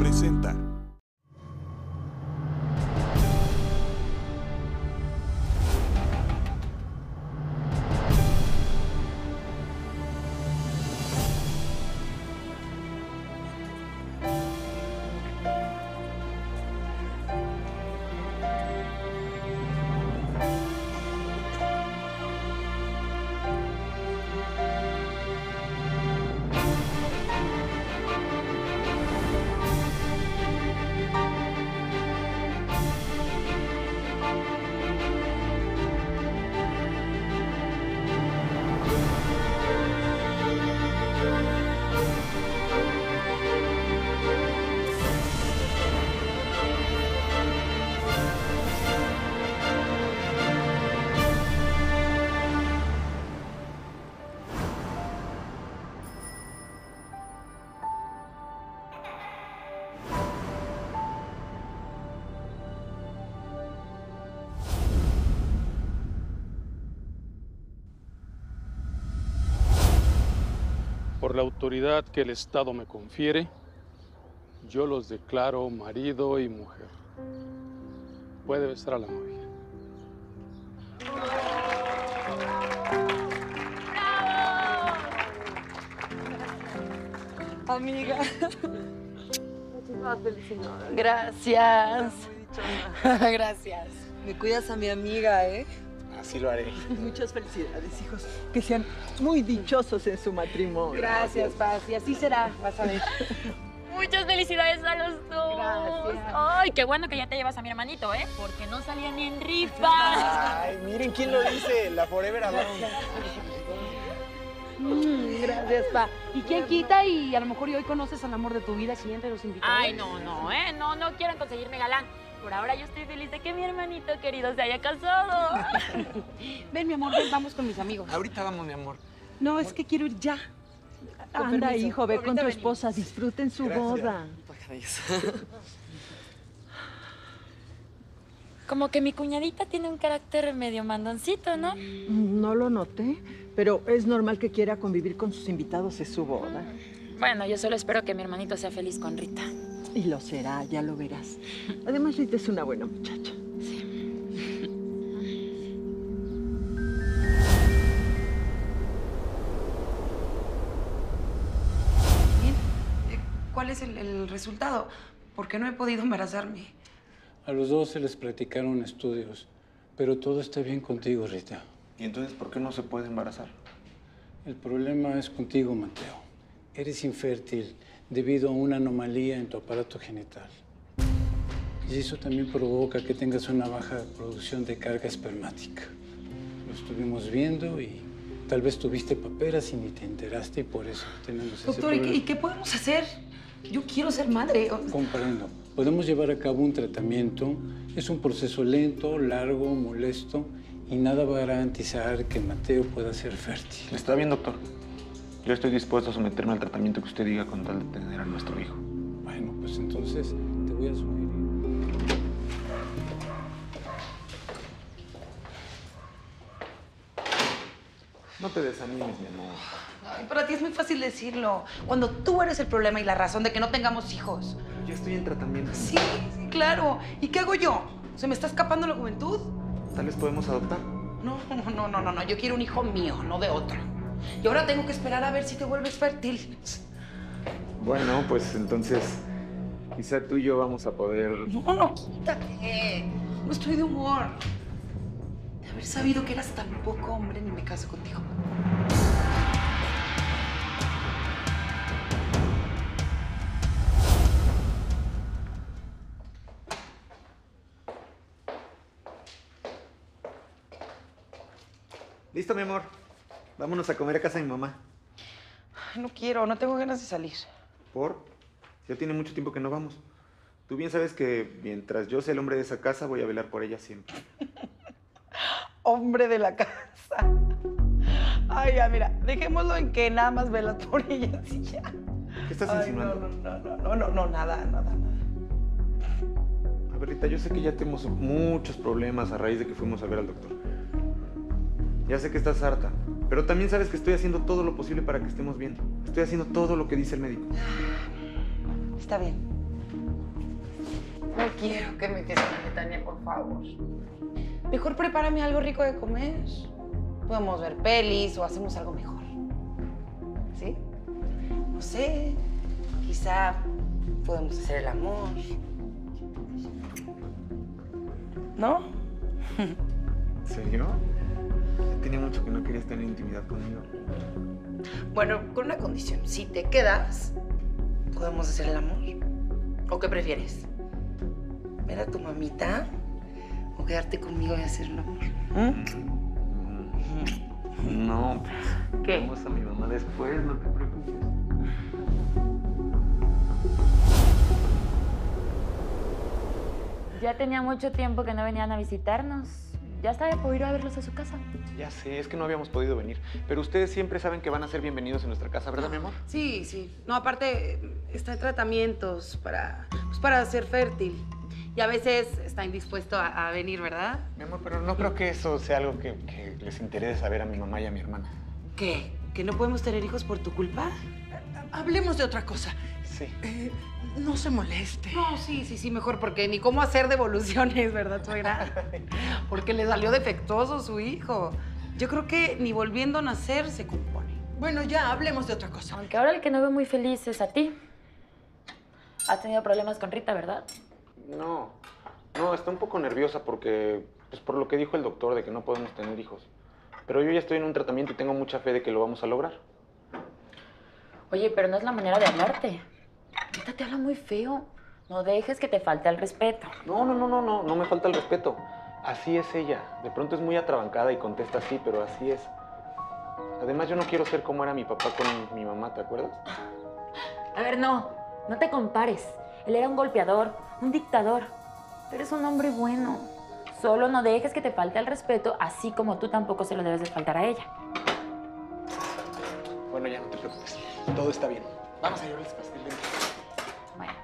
presenta. Por la autoridad que el Estado me confiere, yo los declaro marido y mujer. Puede besar a la novia. Amiga. Muchísimas felicidades. Gracias. Gracias. Me cuidas a mi amiga, ¿eh? Así lo haré. Muchas felicidades, hijos. Que sean muy dichosos en su matrimonio. Gracias, Paz. Y así será, vas a ver. Muchas felicidades a los dos. Gracias. Ay, qué bueno que ya te llevas a mi hermanito, ¿eh? Porque no salía ni en rifa. Ay, miren quién lo dice, la Forever Alone. Gracias, Pa. ¿Y quién quita? Y a lo mejor hoy conoces al amor de tu vida, siguiente de los invitados. Ay, no, no quieran conseguirme galán. Por ahora yo estoy feliz de que mi hermanito querido se haya casado. Ven, mi amor, ven, vamos con mis amigos. Ahorita vamos, mi amor. No, es que quiero ir ya. Anda, permiso. hijo, ve con Ahorita tu venimos. esposa. Disfruten su boda. Como que mi cuñadita tiene un carácter medio mandoncito, ¿no? No lo noté, pero es normal que quiera convivir con sus invitados en su boda. Bueno, yo solo espero que mi hermanito sea feliz con Rita. Y lo será, ya lo verás. Además, Rita es una buena muchacha. Bien. ¿Cuál es el resultado? ¿Por qué no he podido embarazarme? A los dos se les practicaron estudios, pero todo está bien contigo, Rita. ¿Y entonces por qué no se puede embarazar? El problema es contigo, Mateo. Eres infértil debido a una anomalía en tu aparato genital. Y eso también provoca que tengas una baja producción de carga espermática. Lo estuvimos viendo y tal vez tuviste paperas y ni te enteraste y por eso tenemos ese Doctor, problema. ¿y qué podemos hacer? Yo quiero ser madre. Comprendo. Podemos llevar a cabo un tratamiento. Es un proceso lento, largo, molesto y nada va a garantizar que Mateo pueda ser fértil. Está bien, doctor. Yo estoy dispuesto a someterme al tratamiento que usted diga con tal de tener a nuestro hijo. Bueno, pues entonces te voy a sugerir. No te desanimes, mi amor. Ay, para ti es muy fácil decirlo. Cuando tú eres el problema y la razón de que no tengamos hijos. Pero yo estoy en tratamiento. Sí, sí, claro. ¿Y qué hago yo? ¿Se me está escapando la juventud? Tal vez podemos adoptar. No. Yo quiero un hijo mío, no de otro. Y ahora tengo que esperar a ver si te vuelves fértil. Bueno, pues entonces quizá tú y yo vamos a poder... No, quítate. No estoy de humor. De haber sabido que eras tan poco hombre, ni me caso contigo. Listo, mi amor. Vámonos a comer a casa de mi mamá. Ay, no quiero, no tengo ganas de salir. ¿Por? Ya tiene mucho tiempo que no vamos. Tú bien sabes que mientras yo sea el hombre de esa casa, voy a velar por ella siempre. Hombre de la casa. Ay, ya, mira, dejémoslo en que nada más velas por ella y ya. ¿Qué estás Ay, insinuando? No, nada. A ver, Rita, yo sé que ya tenemos muchos problemas a raíz de que fuimos a ver al doctor. Ya sé que estás harta, pero también sabes que estoy haciendo todo lo posible para que estemos bien. Estoy haciendo todo lo que dice el médico. Está bien. No quiero que me quede, Tania, por favor. Mejor prepárame algo rico de comer. Podemos ver pelis o hacemos algo mejor. ¿Sí? No sé. Quizá podemos hacer el amor. ¿No? ¿En serio? Ya tenía mucho que no querías tener intimidad conmigo. Bueno, con una condición. Si te quedas, podemos hacer el amor. ¿O qué prefieres? ¿Ver a tu mamita o quedarte conmigo y hacer el amor? No, ¿Qué? vamos a mi mamá después, no te preocupes. Ya tenía mucho tiempo que no venían a visitarnos. Ya estaba por ir a verlos a su casa. Ya sé, es que no habíamos podido venir. Pero ustedes siempre saben que van a ser bienvenidos en nuestra casa, ¿verdad, mi amor? Sí, sí. No, aparte, está en tratamientos para ser fértil. Y a veces está indispuesto a venir, ¿verdad? Mi amor, pero no creo que eso sea algo que les interese saber a mi mamá y a mi hermana. ¿Qué? ¿Que no podemos tener hijos por tu culpa? Hablemos de otra cosa. Sí. No se moleste. No, sí, mejor, porque ni cómo hacer devoluciones, ¿verdad, suegra? Porque le salió defectuoso su hijo. Yo creo que ni volviendo a nacer se compone. Bueno, ya, hablemos de otra cosa. Aunque ahora el que no veo muy feliz es a ti. Has tenido problemas con Rita, ¿verdad? No, está un poco nerviosa porque, pues por lo que dijo el doctor de que no podemos tener hijos. Pero yo ya estoy en un tratamiento y tengo mucha fe de que lo vamos a lograr. Oye, pero no es la manera de hablarte. Rita te habla muy feo. No dejes que te falte el respeto. No me falta el respeto. Así es ella. De pronto es muy atrabancada y contesta así, pero así es. Además, yo no quiero ser como era mi papá con mi mamá, ¿te acuerdas? A ver, no te compares. Él era un golpeador, un dictador. Pero es un hombre bueno. Solo no dejes que te falte el respeto, así como tú tampoco se lo debes de faltar a ella. Bueno, ya no te preocupes. Todo está bien. Vamos a llevarles pastel. Ven. Bueno.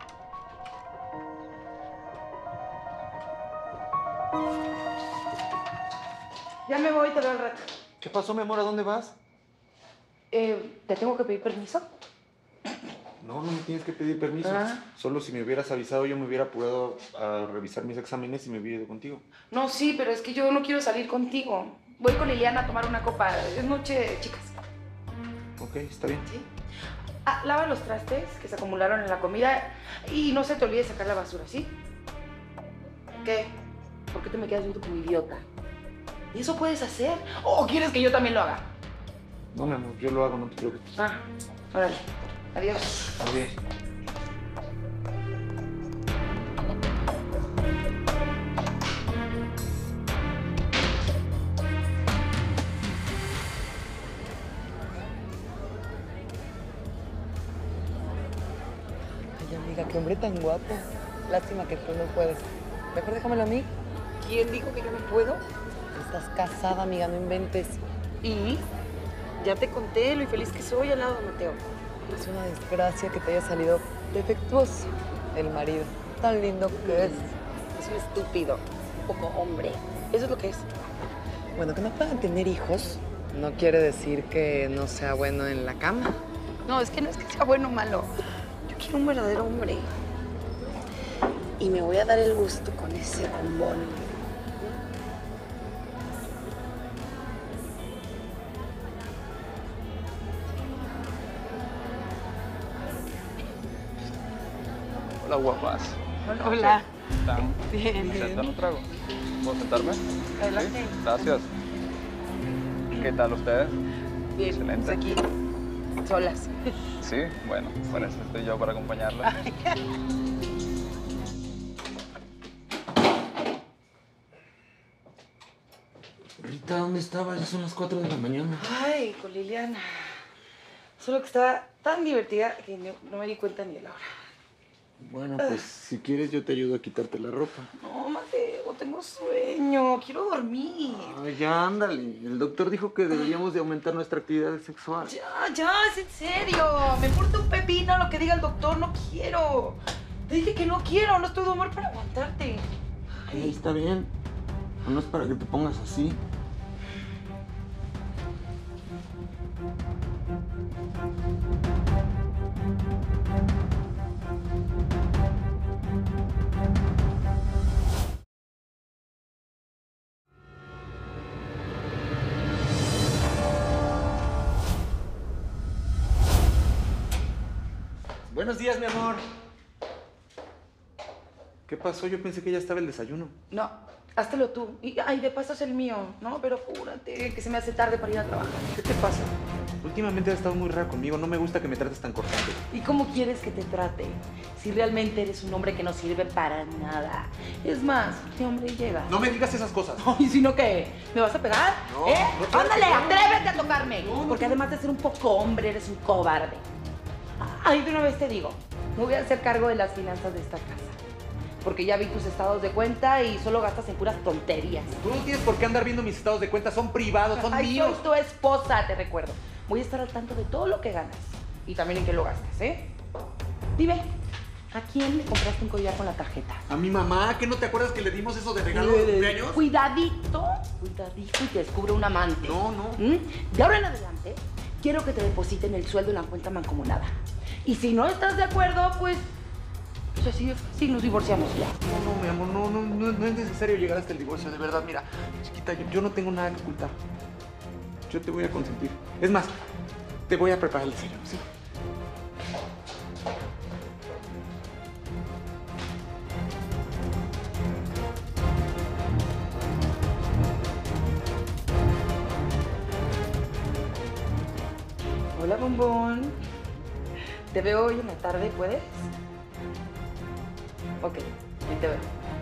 Ya me voy, te veo al rato. ¿Qué pasó, mi amor? ¿A dónde vas? ¿Te tengo que pedir permiso? No me tienes que pedir permiso. Ah. Solo si me hubieras avisado, yo me hubiera apurado a revisar mis exámenes y me hubiera ido contigo. No, sí, pero es que yo no quiero salir contigo. Voy con Liliana a tomar una copa. Es noche de chicas. Ok, está bien. ¿Sí? Ah, lava los trastes que se acumularon en la comida y no se te olvide sacar la basura, ¿sí? ¿Qué? ¿Por qué te me quedas viendo como idiota? ¿Y eso puedes hacer? ¿O quieres que yo también lo haga? No, mi amor, yo lo hago, no te preocupes. Ah, órale. Adiós. Adiós. Ay, amiga, qué hombre tan guapo. Lástima que tú no puedes. Mejor déjamelo a mí. ¿Quién dijo que yo no puedo? Estás casada, amiga, no inventes. Y ya te conté lo infeliz que soy al lado de Mateo. Es una desgracia que te haya salido defectuoso el marido. Tan lindo que es. Es un estúpido, poco hombre. Eso es lo que es. Bueno, que no puedan tener hijos no quiere decir que no sea bueno en la cama. No, es que no es que sea bueno o malo. Yo quiero un verdadero hombre. Y me voy a dar el gusto con ese bombón. Hola, guapas. Hola. ¿Están? Bien. ¿Sentan un trago? ¿Puedo sentarme? Adelante. Sí, gracias. ¿Qué tal ustedes? Bien, Excelente. aquí, solas. Sí, bueno, para eso estoy yo, para acompañarla. Rita, ¿dónde estabas? Ya son las 4 de la mañana. Ay, con Liliana. Solo que estaba tan divertida que no me di cuenta ni de la hora. Bueno, pues si quieres yo te ayudo a quitarte la ropa. No, Mateo, tengo sueño. Quiero dormir. Ay, ya, ándale. El doctor dijo que deberíamos de aumentar nuestra actividad sexual. Ya, es en serio. Me importa un pepino lo que diga el doctor. No quiero. Te dije que no quiero. No estoy de humor para aguantarte. Ay, está bien. No es para que te pongas así. Buenos días, mi amor. ¿Qué pasó? Yo pensé que ya estaba el desayuno. No, háztelo tú. Y, ay, de paso es el mío. No, pero apúrate, que se me hace tarde para ir a trabajar. ¿Qué te pasa? Últimamente has estado muy raro conmigo. No me gusta que me trates tan cortante. ¿Y cómo quieres que te trate? Si realmente eres un hombre que no sirve para nada. Es más, ¿qué hombre llega? No me digas esas cosas. ¿Y si no qué? ¿Me vas a pegar? No, ¿Eh? no quiero ¡Ándale, que no. atrévete a tocarme! Porque además de ser un poco hombre, eres un cobarde. Ay, de una vez te digo, me voy a hacer cargo de las finanzas de esta casa. Porque ya vi tus estados de cuenta y solo gastas en puras tonterías. Tú no tienes por qué andar viendo mis estados de cuenta. Son privados, son Ay, míos. soy tu esposa, te recuerdo. Voy a estar al tanto de todo lo que ganas. Y también en qué lo gastas, ¿eh? Dime, ¿a quién le compraste un collar con la tarjeta? A mi mamá, ¿qué no te acuerdas que le dimos eso de regalo de cumpleaños? Cuidadito y te descubre un amante. No, no. De ahora en adelante, quiero que te depositen el sueldo en la cuenta mancomunada. Y si no estás de acuerdo, pues así de fácil, nos divorciamos ya. No, mi amor, no es necesario llegar hasta el divorcio, de verdad. Mira, chiquita, yo no tengo nada que ocultar. Yo te voy a consentir. Es más, te voy a preparar el desayuno, ¿sí? Hola, bombón. Te veo hoy en la tarde, ¿puedes? Ok, ahí te veo.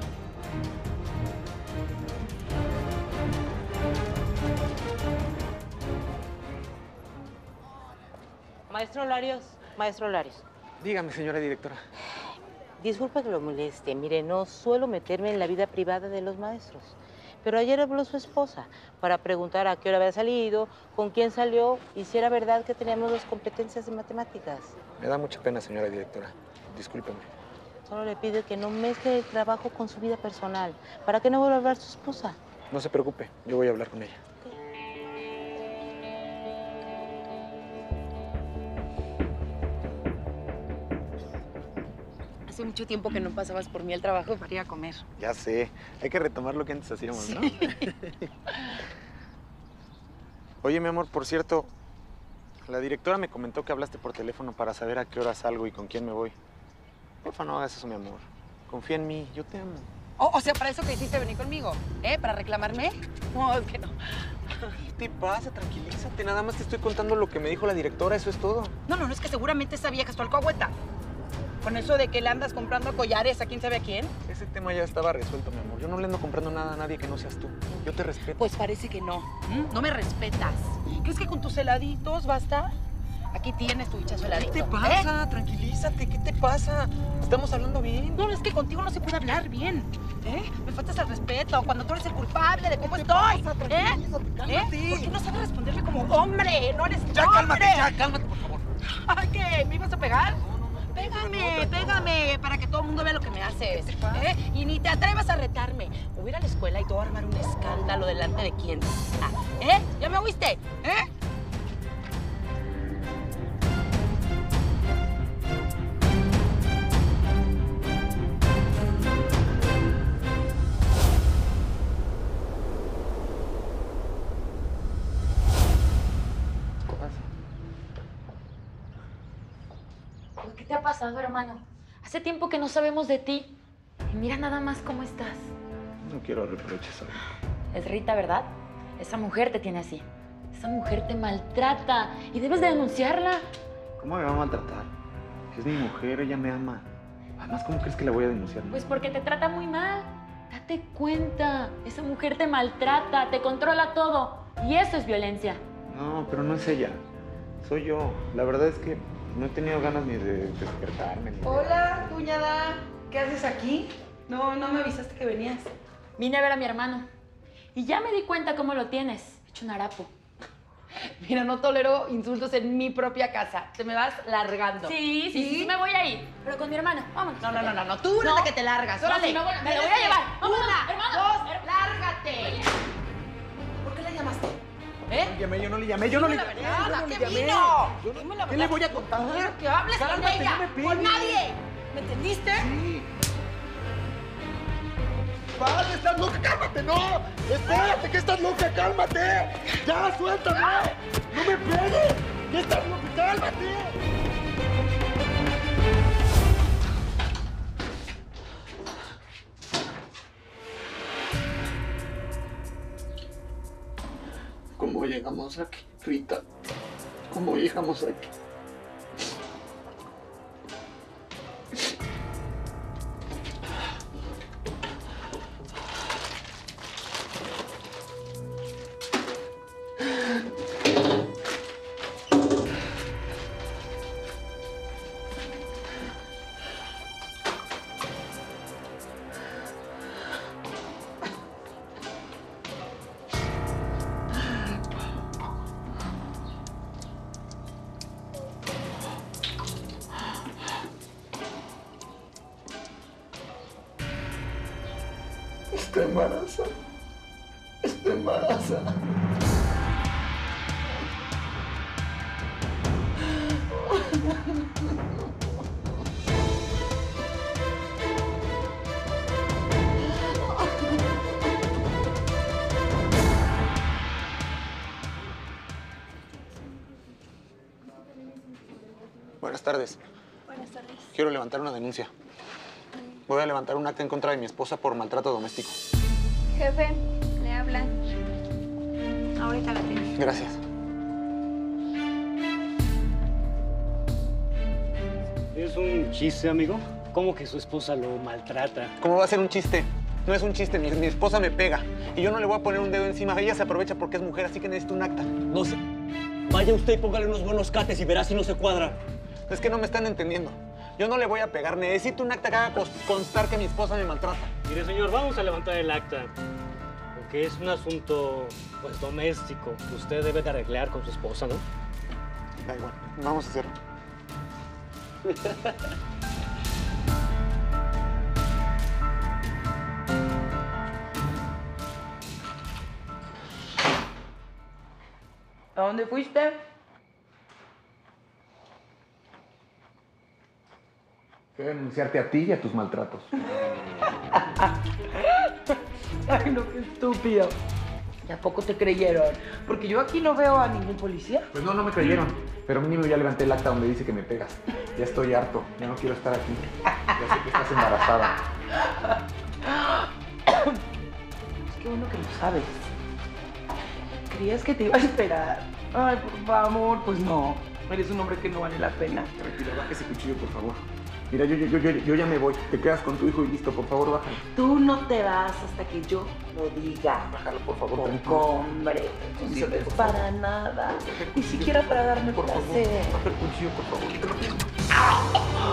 Maestro Larios, Dígame, señora directora. disculpe que lo moleste. Mire, no suelo meterme en la vida privada de los maestros. Pero ayer habló su esposa para preguntar a qué hora había salido, con quién salió y si era verdad que teníamos las competencias de matemáticas. Me da mucha pena, señora directora. Discúlpeme. Solo le pido que no mezcle el trabajo con su vida personal. ¿Para qué no vuelva a hablar su esposa? No se preocupe, yo voy a hablar con ella. Hace mucho tiempo que no pasabas por mí al trabajo para ir a comer. Ya sé, hay que retomar lo que antes hacíamos, ¿no? Oye, mi amor, por cierto, la directora me comentó que hablaste por teléfono para saber a qué hora salgo y con quién me voy. Porfa, no hagas eso, mi amor. Confía en mí, yo te amo. O sea, ¿para eso que hiciste venir conmigo? ¿Eh? ¿Para reclamarme? No, es que no. ¿Qué te pasa? Tranquilízate, nada más te estoy contando lo que me dijo la directora, eso es todo. No, es que seguramente esa vieja es tu alcahueta. Con eso de que le andas comprando collares a quién sabe a quién. Ese tema ya estaba resuelto, mi amor. Yo no le ando comprando nada a nadie que no seas tú. Yo te respeto. Pues parece que no. No me respetas. ¿Crees que con tus heladitos basta? Aquí tienes tu bichazo heladito. ¿Qué te pasa? Tranquilízate, ¿qué te pasa? Estamos hablando bien. No, es que contigo no se puede hablar bien. Me faltas el respeto cuando tú eres el culpable de cómo estoy. Tranquilízate, cálmate. ¿Por qué no sabes responderme como hombre? No eres Ya, hombre. cálmate, por favor. Ay, ¿qué? ¿Me ibas a pegar? Pégame, para que todo el mundo vea lo que me haces. Y ni te atrevas a retarme. Me voy a ir a la escuela y te voy a armar un escándalo delante de quién. ¿Ya me oíste? ¿Qué te ha pasado, hermano? Hace tiempo que no sabemos de ti. Y mira nada más cómo estás. No quiero reproches ahorita. Es Rita, ¿verdad? Esa mujer te tiene así. Esa mujer te maltrata y debes de denunciarla. ¿Cómo me va a maltratar? Es mi mujer, ella me ama. Además, ¿cómo crees que la voy a denunciar? Pues porque te trata muy mal. Date cuenta. Esa mujer te maltrata, te controla todo. Y eso es violencia. No, pero no es ella. Soy yo. La verdad es que no he tenido ganas ni de despertarme. Ni de... Hola, cuñada. ¿Qué haces aquí? No me avisaste que venías. Vine a ver a mi hermano. Y ya me di cuenta cómo lo tienes. Hecho un harapo. Mira, no tolero insultos en mi propia casa. Te me vas largando. Sí, me voy a ir. Pero con mi hermano. Vámonos. No. Tú eres la que te largas. Órale. Sí, me lo voy a llevar. Vámonos, Una, hermano. dos, lárgate. ¿Por qué la llamaste? Yo no le llamé. Yo no le ¿Qué le voy a contar? No quiero que hables con Cálmate, ella. no me pegues. Con nadie. ¿Me entendiste? Sí. ¡Vale, estás loca! ¡Cálmate! ¡No! ¡Espérate, que estás loca! ¡Cálmate! ¡Ya, suéltame! ¡No me pegues! ¿Qué estás loca? ¡Cálmate! ¿Cómo llegamos aquí, Rita? ¿Cómo llegamos aquí? Está embarazada. Está embarazada. Buenas tardes. Buenas tardes. Quiero levantar una denuncia. Voy a levantar un acta en contra de mi esposa por maltrato doméstico. Jefe, le hablan. Ahorita la tengo. Gracias. ¿Es un chiste, amigo? ¿Cómo que su esposa lo maltrata? ¿Cómo va a ser un chiste? No es un chiste, mi esposa me pega. Y yo no le voy a poner un dedo encima. Ella se aprovecha porque es mujer, así que necesito un acta. No sé. Vaya usted y póngale unos buenos cates y verá si no se cuadra. Es que no me están entendiendo. Yo no le voy a pegar. Necesito un acta que haga constar que mi esposa me maltrata. Mire, señor, vamos a levantar el acta. Porque es un asunto, pues, doméstico que usted debe de arreglar con su esposa, ¿no? Da igual. Vamos a hacerlo. ¿A dónde fuiste? Voy a denunciarte a ti y a tus maltratos. Ay, no, qué estúpido. ¿Y a poco te creyeron? Porque yo aquí no veo a ningún policía. Pues no me creyeron. Pero mínimo ya levanté el acta donde dice que me pegas. Ya estoy harto. Ya no quiero estar aquí. Ya sé que estás embarazada. Es que bueno que lo sabes. ¿Creías que te iba a esperar? Ay, por favor, pues no. Eres un hombre que no vale la pena. Tranquila, baja ese cuchillo, por favor. Mira, yo ya me voy. Te quedas con tu hijo y listo. Por favor, bájalo. Tú no te vas hasta que yo lo diga. Bájalo, por favor. Hombre, no sirves para nada. Ni siquiera para darme Por favor, placer. baja el cuchillo, por favor. Te lo pido.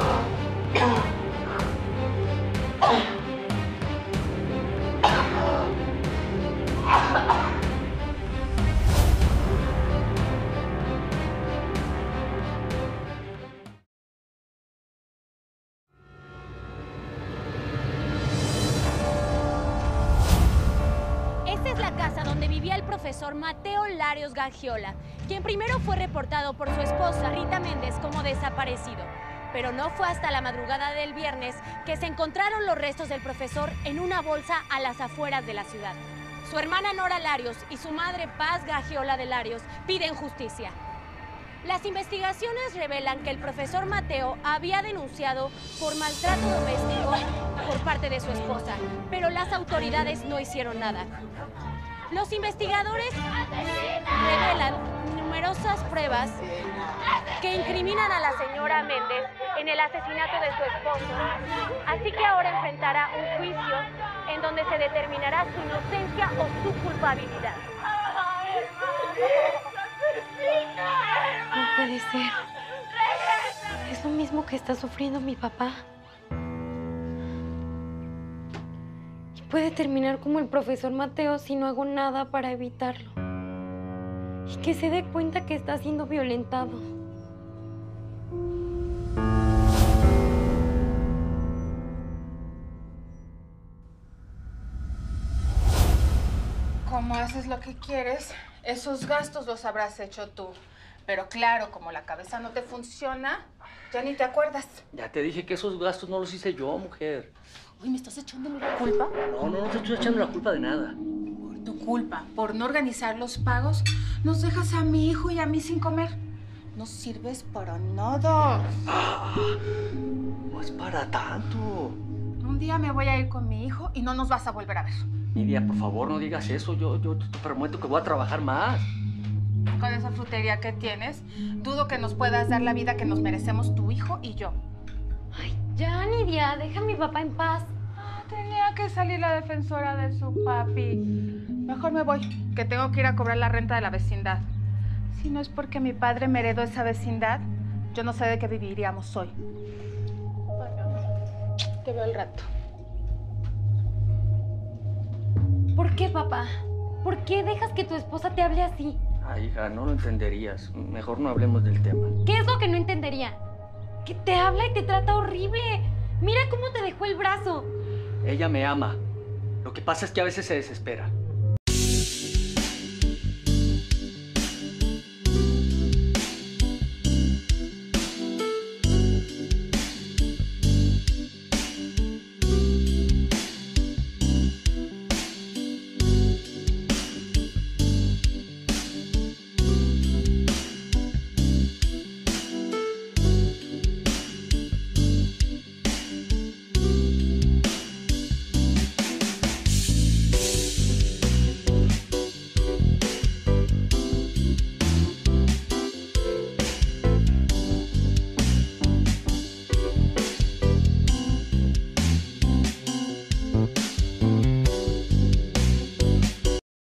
Esta es la casa donde vivía el profesor Mateo Larios Gagiola, quien primero fue reportado por su esposa Rita Méndez como desaparecido. Pero no fue hasta la madrugada del viernes que se encontraron los restos del profesor en una bolsa a las afueras de la ciudad. Su hermana Nora Larios y su madre Paz Gagiola de Larios piden justicia. Las investigaciones revelan que el profesor Mateo había denunciado por maltrato doméstico por parte de su esposa, pero las autoridades no hicieron nada. Los investigadores revelan numerosas pruebas que incriminan a la señora Méndez en el asesinato de su esposo, así que ahora enfrentará un juicio en donde se determinará su inocencia o su culpabilidad. No puede ser. Es lo mismo que está sufriendo mi papá. Y puede terminar como el profesor Mateo si no hago nada para evitarlo. Y que se dé cuenta que está siendo violentado. Como haces lo que quieres, esos gastos los habrás hecho tú. Pero claro, como la cabeza no te funciona, ya ni te acuerdas. Ya te dije que esos gastos no los hice yo, mujer. Uy, ¿me estás echando la culpa? No te estoy echando la culpa de nada. Por tu culpa, por no organizar los pagos, nos dejas a mi hijo y a mí sin comer. No sirves para nada. No es para tanto. Un día me voy a ir con mi hijo y no nos vas a volver a ver. Nidia, por favor, no digas eso. Yo te prometo que voy a trabajar más. Con esa frutería que tienes, dudo que nos puedas dar la vida que nos merecemos tu hijo y yo. Ay, ya, Nidia, deja a mi papá en paz. Tenía que salir la defensora de su papi. Mejor me voy, que tengo que ir a cobrar la renta de la vecindad. Si no es porque mi padre me heredó esa vecindad, yo no sé de qué viviríamos hoy. Te veo al rato. ¿Por qué, papá? ¿Por qué dejas que tu esposa te hable así? Ay, hija, no lo entenderías. Mejor no hablemos del tema. ¿Qué es lo que no entendería? Que te habla y te trata horrible. Mira cómo te dejó el brazo. Ella me ama. Lo que pasa es que a veces se desespera.